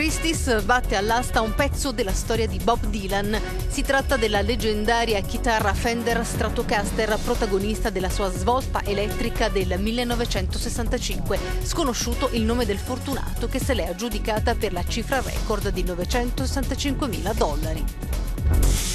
Christie's batte all'asta un pezzo della storia di Bob Dylan. Si tratta della leggendaria chitarra Fender Stratocaster, protagonista della sua svolta elettrica del 1965. Sconosciuto il nome del fortunato che se l'è aggiudicata per la cifra record di $965.000.